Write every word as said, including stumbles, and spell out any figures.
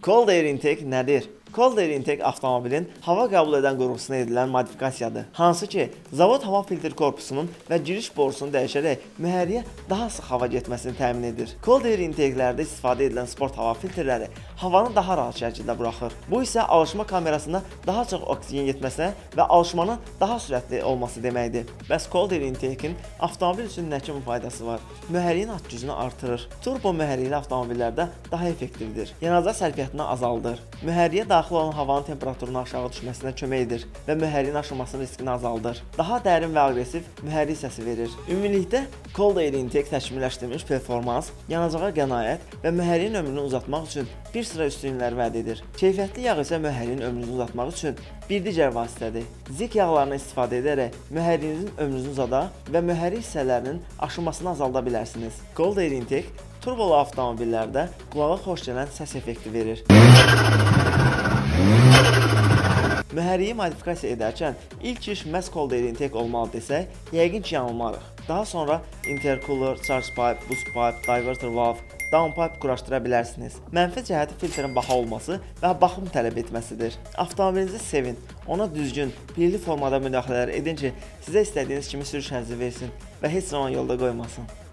Cold Air Intake nədir? Cold Air Intake avtomobilin hava qəbul edən qurğusuna edilən modifikasiyadır. Hansı ki, zavod hava filtr korpusunun və giriş borusunu dəyişərək mühərriyə daha sıx hava getməsini təmin edir. Cold Air Intake-lərdə istifadə edilən sport hava filtrləri havanı daha rahat şəkildə buraxır. Bu isə alışma kamerasına daha çox oksigen getməsinə və alışmanın daha sürətli olması deməkdir. Bəs Cold Air Intake-in avtomobil üçün nə kimi faydası var? Mühərriyin at gücünü artırır. Turbo mühərrikli avtomobillərdə daha effektivdir. Yanacaq sərfiyyatını azaldır. Mühərriyə daxil olan havanın temperaturunun aşağı düşməsinə kömək edir və mühərriyin aşınmasının riskini azaldır. Daha dərin və aqressiv mühərrik səsi verir. Ümumilikdə Cold Air Intake təkmilləşdirilmiş performans, yanacağa qənaət və mühərriyin ömrünü uzatmaq üçün bir sıra üstünlüklər vəd edir. Keyfiyyətli yağ isə mühərriyin ömrünü uzatmaq üçün bir digər vasitədir. Zik yağlarını istifadə edərək mühərriyinizin ömrünü uzada və mühərrik hissələrinin aşınmasını azalda bilərsiniz. Cold Air Intake turbolu avtomobillərdə qulağa xoş gələn səs effekti verir. Mühərriyi modifikasiya edərkən ilk iş məhz Cold Air Intake olmalı desək, yəqin ki, yanılmarıq. Daha sonra intercooler, charge pipe, boost pipe, diverter valve, downpipe quraşdıra bilərsiniz. Mənfi cəhəti filtrin baha olması və baxım tələb etməsidir. Avtomobilinizi sevin, ona düzgün, pilli formada müdaxilələr edin ki, sizə istədiyiniz kimi sürüş həzzi versin və heç zaman yolda qoymasın.